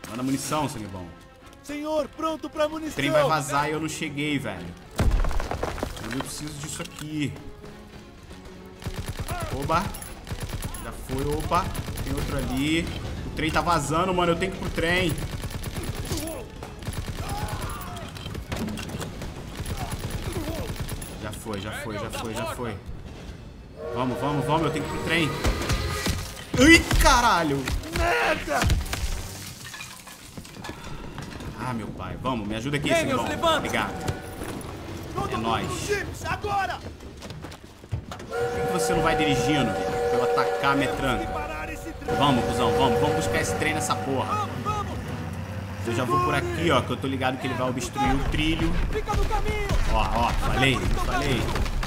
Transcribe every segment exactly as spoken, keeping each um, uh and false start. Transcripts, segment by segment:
Manda munição, sangue bom. Senhor, pronto pra munição. O trem vai vazar e eu não cheguei, velho. Eu preciso disso aqui. Oba. Já foi, opa. Tem outro ali. O trem tá vazando, mano. Eu tenho que ir pro trem. Já foi, já foi, já foi, já foi. Vamos, vamos, vamos. Eu tenho que ir pro trem. Ai, caralho. Merda! Ah, meu pai. Vamos, me ajuda aqui, Daniels, senhor. levanta. Obrigado. Todo É mundo nóis. nos jipes, agora! Por que você não vai dirigindo? Pra eu atacar a metranca. Parar esse trem. Vamos, cuzão, vamos. Vamos buscar esse trem nessa porra. Vamos, vamos! Eu já vou por aqui, ó, que eu tô ligado que ele vai obstruir o trilho. Fica no caminho! Ó, ó, falei, falei.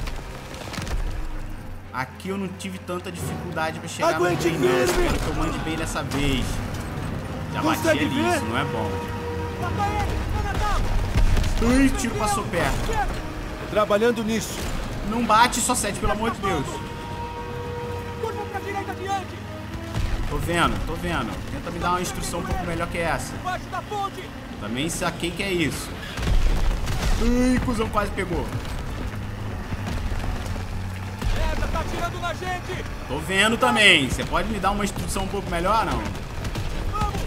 Aqui eu não tive tanta dificuldade pra chegar no Aguente trem, não. firme. Espero que eu mande bem dessa vez. Já bati Consegue ali, ver? isso não é bom. Mata ele! Não, Natal! Ai, tiro passou perto. Trabalhando nisso. Não bate, só sete, pelo amor de Deus. Curva pra direita adiante! Tô vendo, tô vendo. Tenta me dar uma instrução um pouco melhor que essa. Embaixo da ponte! Também saquei que é isso. Ai, cuzão, quase pegou. Merda, tá atirando na gente! Tô vendo também. Você pode me dar uma instrução um pouco melhor, não? Vamos!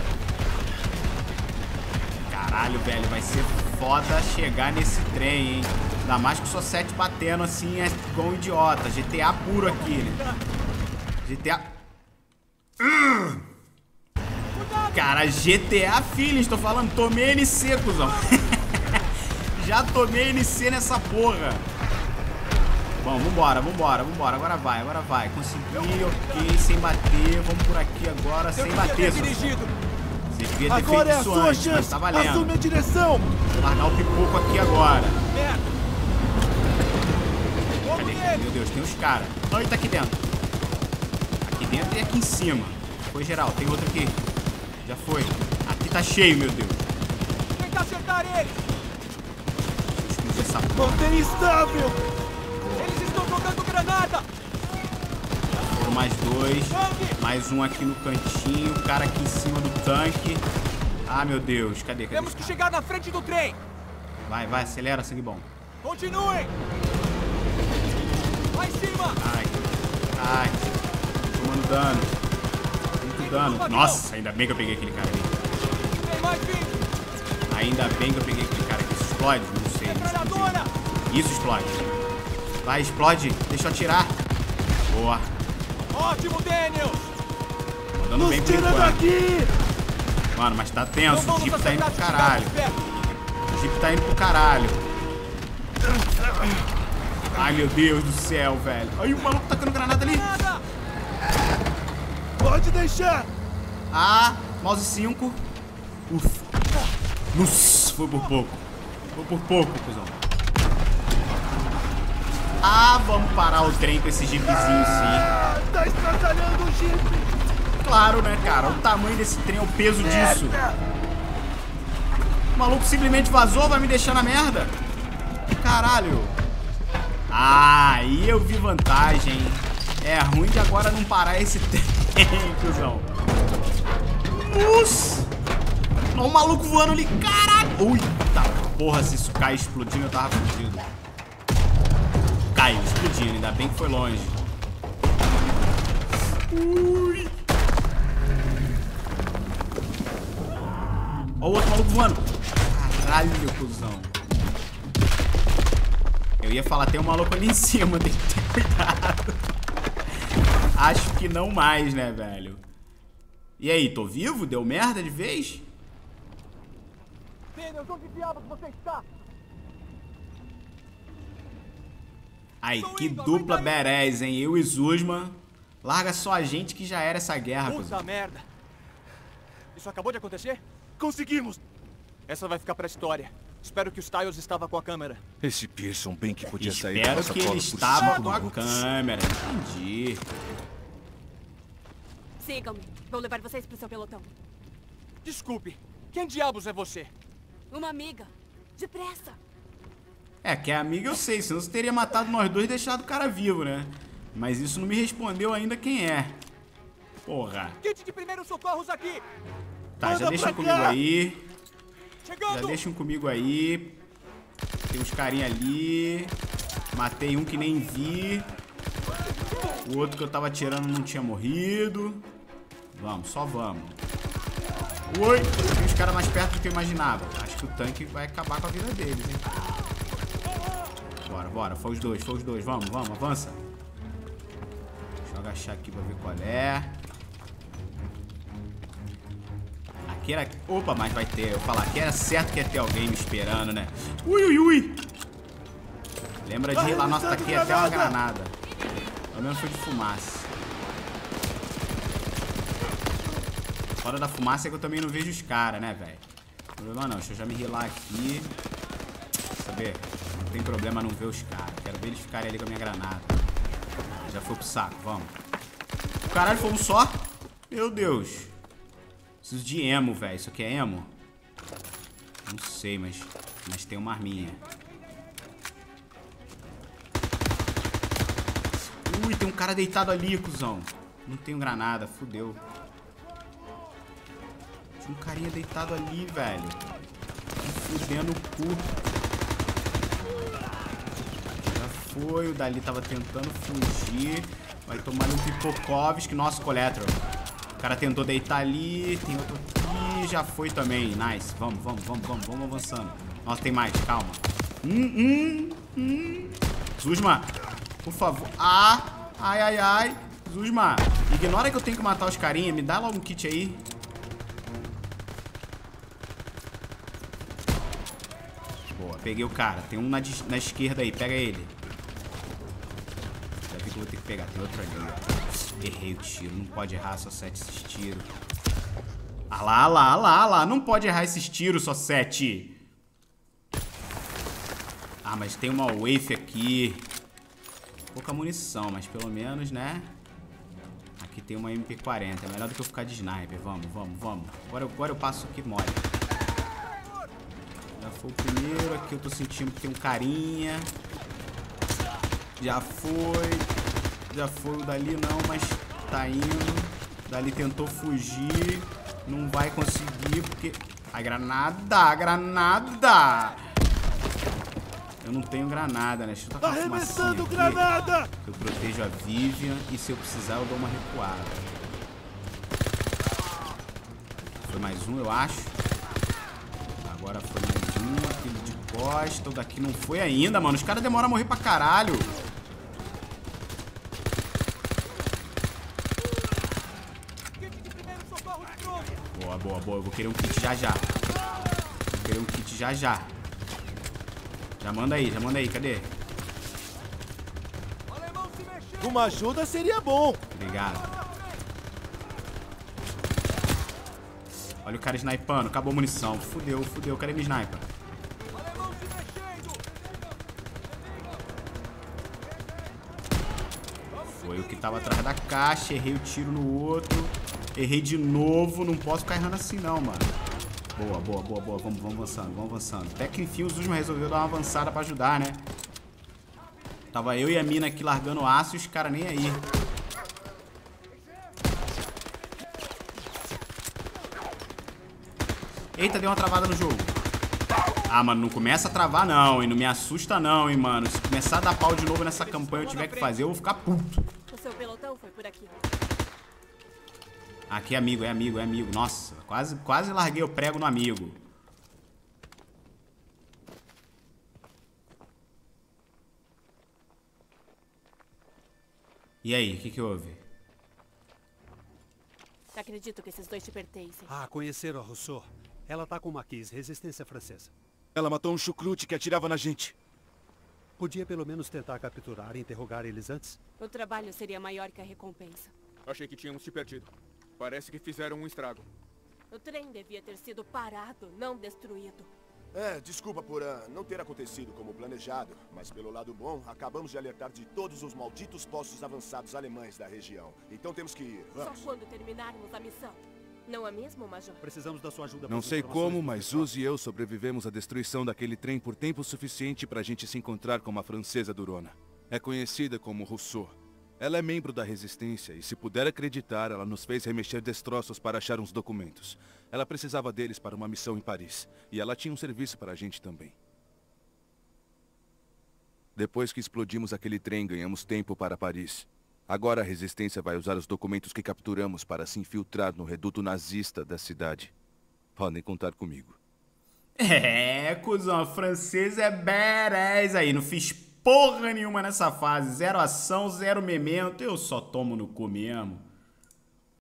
Caralho, velho, vai ser foda chegar nesse trem, hein? Ainda mais que só sete batendo assim, é igual um idiota. G T A puro aqui, né? G T A... Uh! Cara, G T A Feelings, tô falando, tomei N C, cuzão. Já tomei N C nessa porra. Bom, vambora, vambora, vambora. Agora vai, agora vai. Consegui, ok, sem bater. Vamos por aqui agora, sem bater, só. Você devia ter Agora feito é a isso sua antes, mas chance! tá valendo. Assume a direção! Vou largar o pipoco aqui agora. Merda! Cadê? Meu Deus, tem os caras. Ai, tá aqui dentro. Aqui dentro e aqui em cima. Foi geral, tem outro aqui. Já foi. Aqui tá cheio, meu Deus. Tenta acertar ele! Deixa eu explodir essa porra. Mantém estável! Eles estão jogando granada! Foram mais dois. Mais um aqui no cantinho. O cara aqui em cima do tanque. Ah, meu Deus. Cadê? Cadê? Temos que chegar na frente do trem! Vai, vai. Acelera, sangue bom. Continuem! Lá em cima! Ai. Ai. Tomando dano. Muito dano. Nossa, ainda bem que eu peguei aquele cara ali. Tem mais vindo! Ainda bem que eu peguei aquele cara aqui. Isso explode? Não sei. Não Metralhadora! explodiu. Isso explode. Vai, explode. Deixa eu atirar. Boa. Ótimo, Daniels! Mandando bem Nos por tira enquanto. daqui! Mano, mas tá tenso. Não O vamos Jeep tá indo acertar pro se caralho. estivermos perto. O Jeep tá indo pro caralho. Ai, meu Deus do céu, velho. Ai, o maluco tacando granada ali. Nada! Pode deixar! Ah, mouse cinco. Ufa. Nossa, foi por pouco. Foi por pouco, cuzão. Ah, vamos parar o trem com esse jeepzinho, sim. Ah, tá estraçalhando o Jeep! Claro, né, cara? O tamanho desse trem, o peso disso. O maluco simplesmente vazou, vai me deixar na merda. Caralho. Ah, aí eu vi vantagem. É ruim de agora não parar esse trem, cuzão. Nossa. Olha o maluco voando ali, caralho. Eita porra, se isso cai explodindo, eu tava fudido. Caiu explodindo, ainda bem que foi longe. Ui. Olha o outro maluco voando. Caralho, cuzão. Eu ia falar, tem um maluco ali em cima, tem que ter cuidado. Acho que não mais, né, velho? E aí, tô vivo? Deu merda de vez? Daniels, onde diabos você está? Ai, que dupla badass, hein? Eu e Zuzma. Larga só a gente que já era essa guerra, Puta cuzão. merda. Isso acabou de acontecer? Conseguimos! Essa vai ficar pra história. Espero que o Styles estava com a câmera. Esse Pearson bem que podia sair da Espero nossa que ele cola por estava cinco com a minutos. câmera. Entendi. Sigam-me. Vou levar vocês pro seu pelotão. Desculpe, quem diabos é você? Uma amiga. Depressa. É, que é amiga eu sei, senão você teria matado nós dois e deixado o cara vivo, né? Mas isso não me respondeu ainda quem é. Porra. Kit de primeiros socorros aqui! Tá, já deixam comigo aí. Já Chegando! deixam comigo aí. Tem uns carinha ali. Matei um que nem vi. O outro que eu tava atirando não tinha morrido. Vamos, só vamos. Oi! Tem uns caras mais perto do que eu imaginava. Acho que o tanque vai acabar com a vida deles, hein? Bora, bora. Foi os dois, foi os dois. Vamos, vamos, avança. Deixa eu agachar aqui pra ver qual é. Aqui era... Opa, mas vai ter. Eu falar que era certo que ia ter alguém me esperando, né? Ui, ui, ui. Lembra de ir lá, nossa, tá aqui até uma granada. Pelo menos foi de fumaça. Fora da fumaça é que eu também não vejo os caras, né, velho? Problema não, deixa eu já me rilar aqui. Quer saber? Não tem problema não ver os caras. Quero ver eles ficarem ali com a minha granada. Já foi pro saco, vamos. Caralho, foi um só? Meu Deus. Preciso de emo, velho. Isso aqui é emo? Não sei, mas, mas tem uma arminha. Ui, tem um cara deitado ali, cuzão. Não tenho granada, fudeu. Tinha um carinha deitado ali, velho. Me fudendo o cu. Já foi, o dali tava tentando fugir. Vai tomar um Pipokovski. Nossa, Collateral. O cara tentou deitar ali. Tem outro aqui. Já foi também. Nice. Vamos, vamos, vamos, vamos. Vamos avançando. Nossa, tem mais. Calma. Hum, hum, hum. Zuzma, por favor. Ah, ai, ai, ai. Zuzma, ignora que eu tenho que matar os carinha. Me dá logo um kit aí. Boa, peguei o cara. Tem um na, na esquerda aí. Pega ele. Já vi que eu vou ter que pegar. Tem outro ali. Errei o tiro. Não pode errar, só sete esses tiros. Ah lá, ah lá, ah lá, ah lá. Não pode errar esses tiros, só sete. Ah, mas tem uma wave aqui. Pouca munição, mas pelo menos, né? Aqui tem uma M P quarenta. É melhor do que eu ficar de sniper. Vamos, vamos, vamos. Agora, agora eu passo aqui mole. Já foi o primeiro. Aqui eu tô sentindo que tem um carinha. Já foi. Já foi o dali não, mas tá indo. Dali tentou fugir. Não vai conseguir porque... A granada, a granada! Eu não tenho granada, né? Deixa eu tacar uma fumacinha aqui. Granada! Eu protejo a Vivian e se eu precisar eu dou uma recuada. Foi mais um, eu acho. Agora foi mais um, aquele de costa. O daqui não foi ainda, mano. Os caras demoram a morrer pra caralho. Boa, boa, boa. Eu vou querer um kit já já. Vou querer um kit já já. Já manda aí, já manda aí. Cadê? Uma ajuda seria bom. Obrigado. Olha o cara snipando. Acabou a munição. Fudeu, fudeu. Cadê minha sniper? Foi o que tava atrás da caixa. Errei o tiro no outro. Errei de novo. Não posso ficar errando assim não, mano. Boa, boa, boa, boa. Vamos, vamos avançando, vamos avançando. Até que enfim o Zuzma resolveu dar uma avançada pra ajudar, né? Tava eu e a mina aqui largando aço e os caras nem aí. Eita, deu uma travada no jogo. Ah, mano, não começa a travar não, e não me assusta não, hein, mano. Se começar a dar pau de novo nessa campanha eu tiver que fazer, eu vou ficar puto. O seu pelotão foi por aqui. Aqui é amigo, é amigo, é amigo. Nossa, quase, quase larguei o prego no amigo. E aí, o que que houve? Acredito que esses dois te pertencem. Ah, conheceram a Rousseau. Ela tá com o Maquis, resistência francesa. Ela matou um chucrute que atirava na gente. Podia pelo menos tentar capturar e interrogar eles antes? O trabalho seria maior que a recompensa. Achei que tínhamos te perdido. Parece que fizeram um estrago. O trem devia ter sido parado, não destruído. É, desculpa por uh, não ter acontecido como planejado, mas pelo lado bom, acabamos de alertar de todos os malditos postos avançados alemães da região. Então temos que ir. Vamos. Só quando terminarmos a missão. Não é mesmo, Major? Precisamos da sua ajuda. Não sei como, mas Uz e eu sobrevivemos à destruição daquele trem por tempo suficiente pra gente se encontrar com uma francesa durona. É conhecida como Rousseau. Ela é membro da Resistência e, se puder acreditar, ela nos fez remexer destroços para achar uns documentos. Ela precisava deles para uma missão em Paris. E ela tinha um serviço para a gente também. Depois que explodimos aquele trem, ganhamos tempo para Paris. Agora a Resistência vai usar os documentos que capturamos para se infiltrar no reduto nazista da cidade. Podem contar comigo. É, cuzão, francês é badass aí. Não fiz porra nenhuma nessa fase. Zero ação, zero memento. Eu só tomo no cu mesmo.